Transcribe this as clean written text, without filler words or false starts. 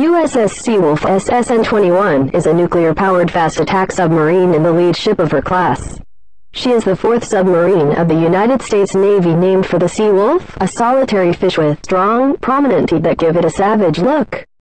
USS Seawolf Ssn-21 is a nuclear-powered fast attack submarine and the lead ship of her class. She is the fourth submarine of the United States Navy named for the Seawolf, a solitary fish with strong, prominent teeth that give it a savage look.